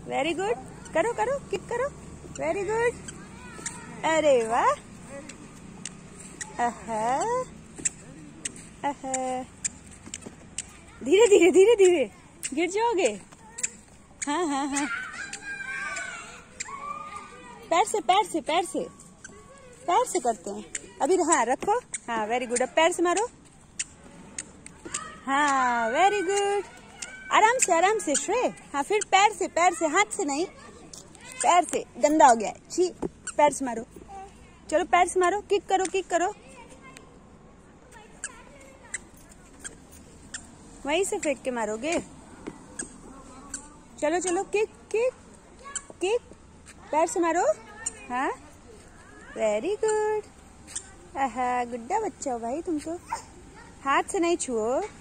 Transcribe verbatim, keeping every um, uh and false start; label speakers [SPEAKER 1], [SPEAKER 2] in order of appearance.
[SPEAKER 1] Very good. करो करो kick करो। Very good. अरे वाह। धीरे धीरे धीरे धीरे गिर जाओगे। हाँ हाँ हाँ पैर से पैर से पैर से पैर से करते हैं अभी। हाँ रखो। हाँ वेरी गुड। अब पैर से मारो। हाँ वेरी गुड। आराम से आराम से श्रेय। हाँ फिर पैर से पैर से, हाथ से नहीं, पैर से। गंदा हो गया है। छी। पैर से मारो। चलो पैर से मारो। किक करो किक करो। वहीं से फेंक के मारोगे। चलो चलो किक किक किक। पैर से मारो। हाँ वेरी गुड। आहा गुड्डा बच्चा हो भाई तुम तो। हाथ से नहीं छुओ।